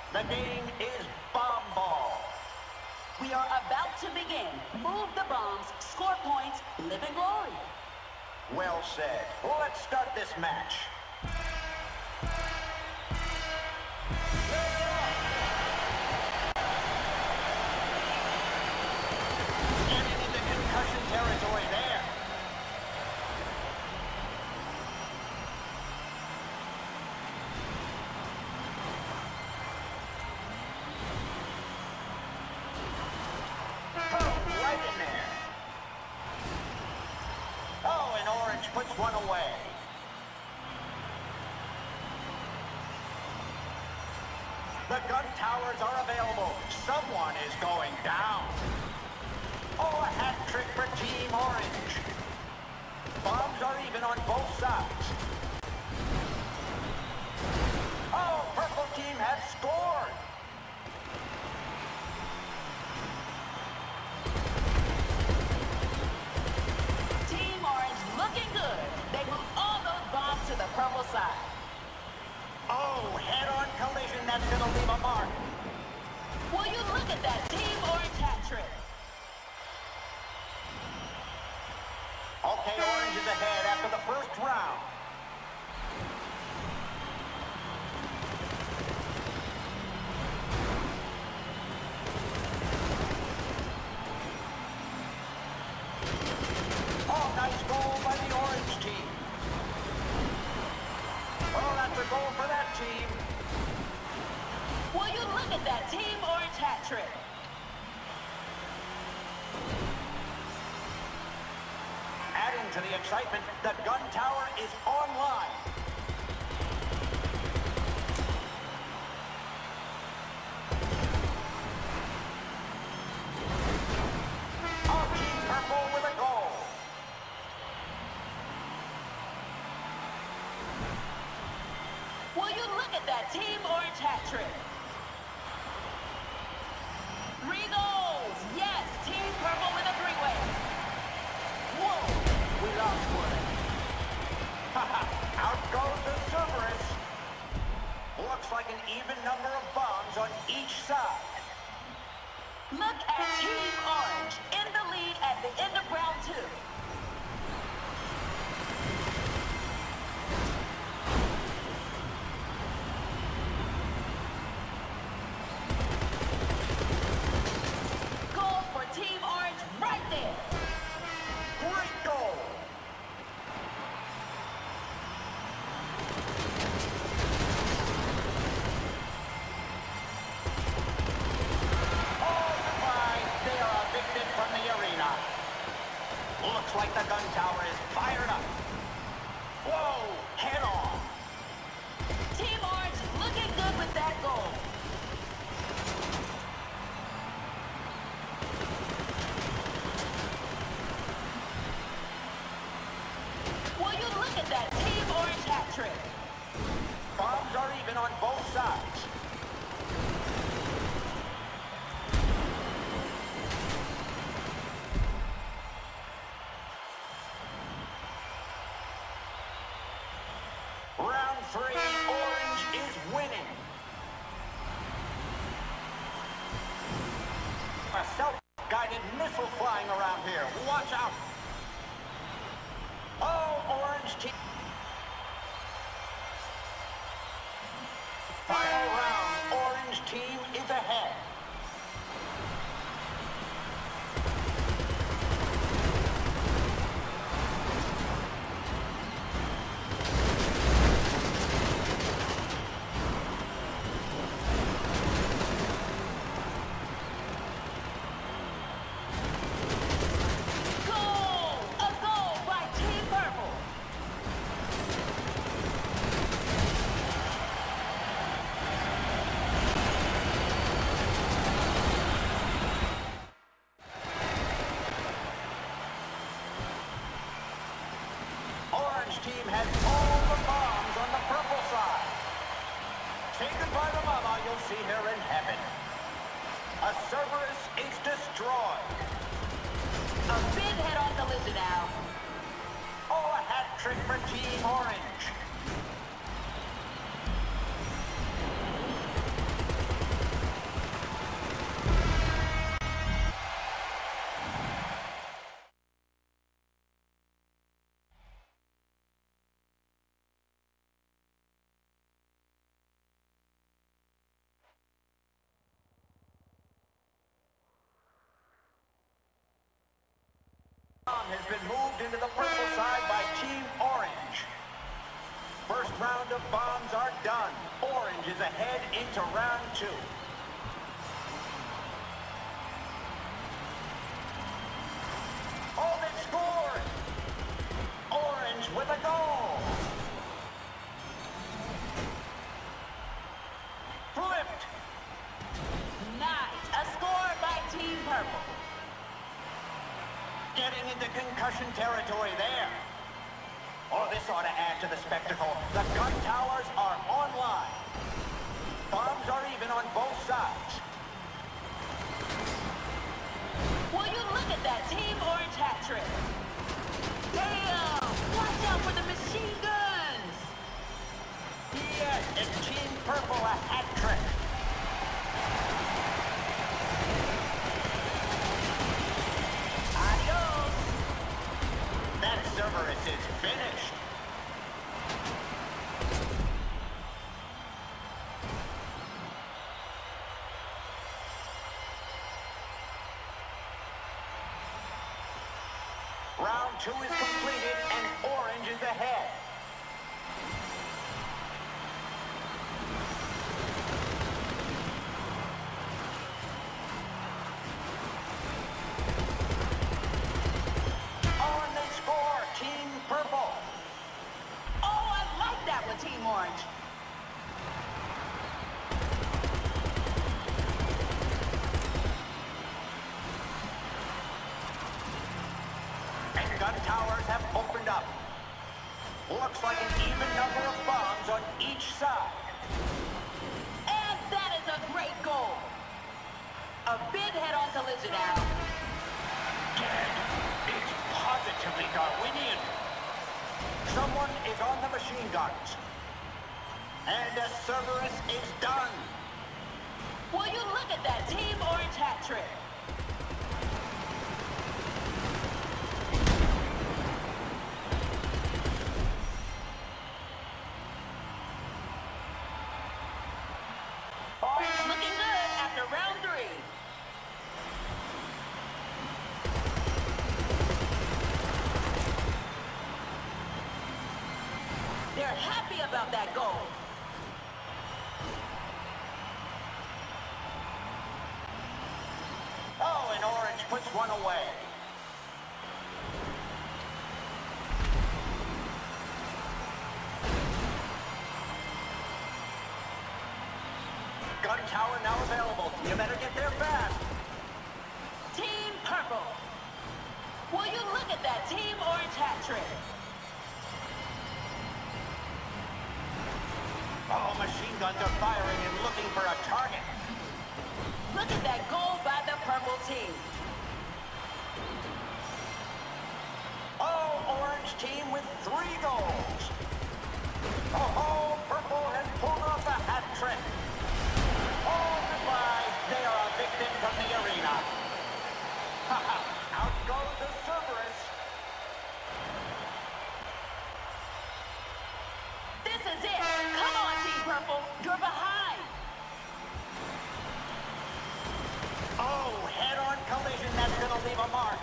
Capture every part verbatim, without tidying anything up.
The game is Bomb Ball. We are about to begin. Move the bombs, score points, live in glory. Well said. Let's start this match. Getting into concussion territory there. Oh, right in there. Oh, and orange puts one away. The gun towers are available. Someone is going down. Oh, a hat trick for Team Orange. Bombs are even on both sides. Oh, purple team has scored. Team Orange looking good. They moved all those bombs to the purple side. Oh, head-on collision, that's going to leave a mark. Will you look at that Team Orange hat trick? Okay, Orange is ahead after the first round. Oh, nice goal by the Orange team. Oh, that's a goal for that team. Will you look at that Team Orange hat trick? Adding to the excitement, the gun tower is online. Oh, Team Purple with a goal. Will you look at that Team Orange hat trick? Three goals! Yes, Team Purple with a three-way. Whoa, we lost one. Haha, out goes the Cerberus. Looks like an even number of bombs on each side. Look at Team Orange in the lead at the end of round two. Goal for Team Orange right there. Great goal. Oh, goodbye. They are evicted from the arena. Looks like the gun tower is fired up. Whoa, head on. Team Orange is looking good with that goal. Will you look at that Team Orange hat trick? Bombs are even on both sides. Round three, Orange is winning. A self-guided missile flying around here. Watch out. Oh, Orange team. Final round, Orange team is ahead. Goal! A goal by Team Purple. Orange team has all the bombs on the purple side. Say goodbye to Mama, you'll see her in heaven. A Cerberus is destroyed. A big head-on collision now. Oh, a hat trick for Team Orange. has been moved into the purple side by Team Orange. First round of bombs are done. Orange is ahead into round two. Oh, they scored! Orange with a goal! Flipped! Nice. A score by Team Purple. Getting into concussion territory there. Oh, this ought to add to the spectacle. The gun towers are online. Bombs are even on both sides. Will you look at that Team Orange hat trick? Damn! Watch out for the machine guns! Yes, it's Team Purple a hat trick. Adios! That Cerberus is finished. Round two is completed and Orange is ahead. Oh, and they score! Team Purple! Oh, I like that one, Team Orange. And gun towers have opened up. Looks like an even number of bombs on each side. And that is a great goal. A big head-on collision now. Dead. It's positively Darwinian. Someone is on the machine guns. And a Cerberus is done. Will you look at that Team Orange hat trick? Orange looking good after round three. They're happy about that goal. Oh, and Orange puts one away. Gun tower now available. You better get there fast. Team Purple. Will you look at that Team Orange hat trick? Oh, machine guns are firing and looking for a target. Look at that goal by the purple team. Oh, Orange team with three goals. Oh, Purple has pulled off a hat trick. Oh, goodbye. They are evicted from the arena. Haha, out goes the Cerberus. This is it. Come on, Team Purple. You're behind. Oh, head-on collision that's going to leave a mark.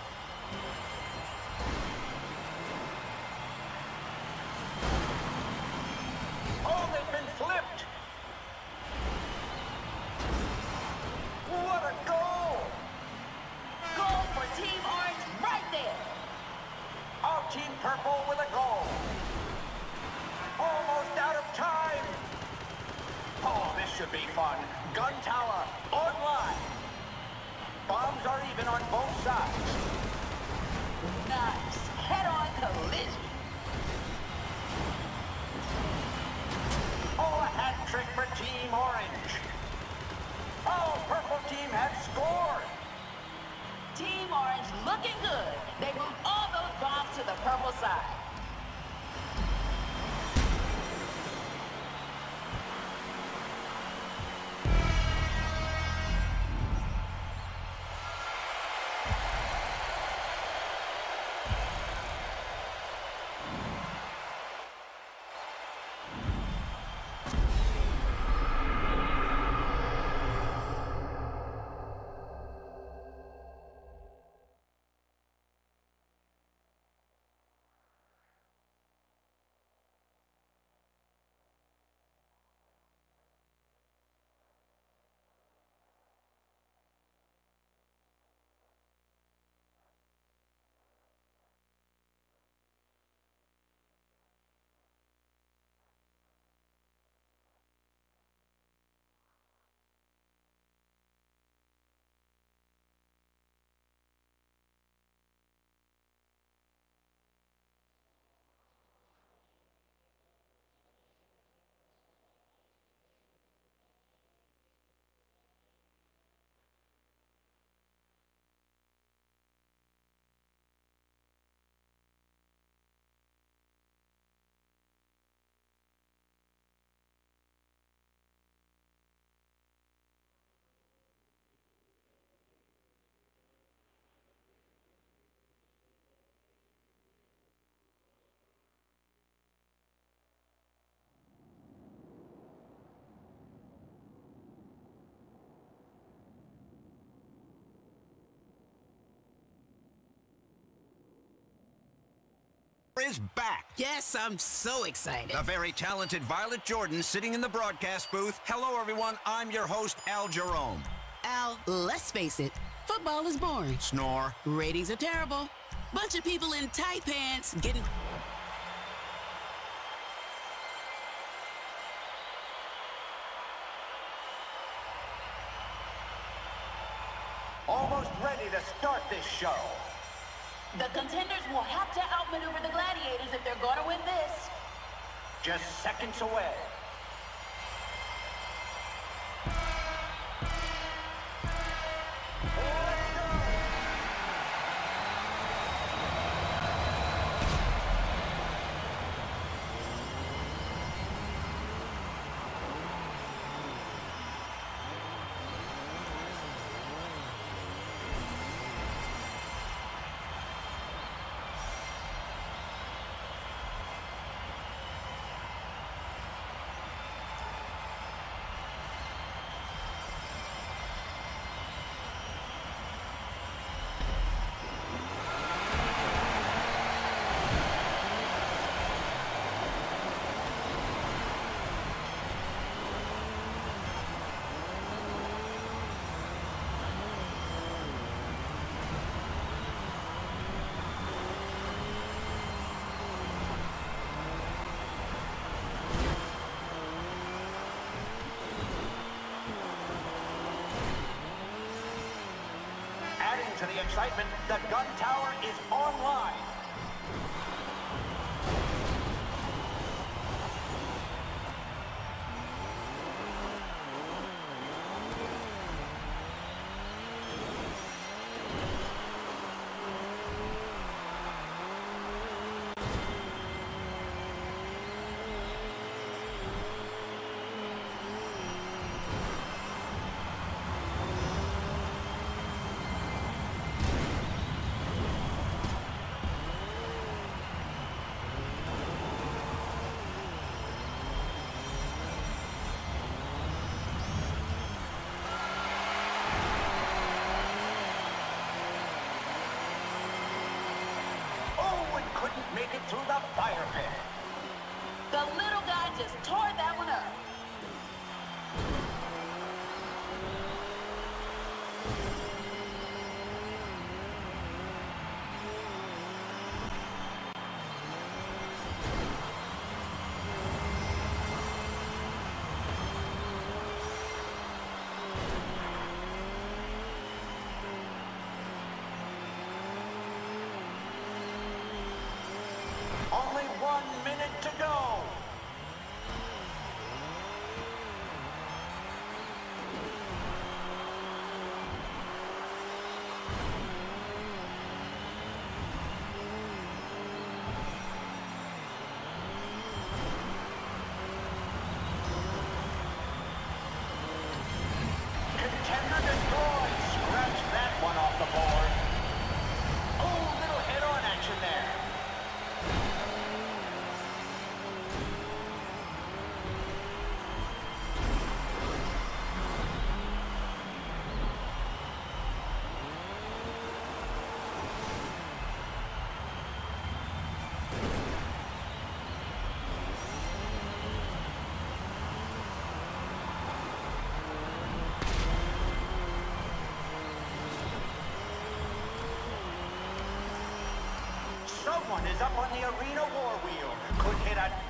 Oh, they've been flipped. What a goal! Goal for Team Orange right there. Oh, Team Purple with a goal. Almost out of time. Oh, this should be fun. Gun tower online. Bombs are even on both sides. Nice. Head-on collision. Oh, a hat trick for Team Orange. Oh, Purple team has scored. Team Orange looking good. They moved all those bombs to the purple side. is back. Yes, I'm so excited. The very talented Violet Jordan sitting in the broadcast booth. Hello, everyone. I'm your host, Al Jerome. Al, let's face it. Football is boring. Snore. Ratings are terrible. Bunch of people in tight pants getting... Almost ready to start this show. The contenders will have to outmaneuver the gladiators if they're gonna win this. Just seconds away. Adding to the excitement, the gun tower is online. Couldn't make it through the fire pit. The little guy just tore that one up. Only one minute to go. Contender destroyed. Scratch that one off the board. Oh, little head-on action there. Someone is up on the arena war wheel. Could hit a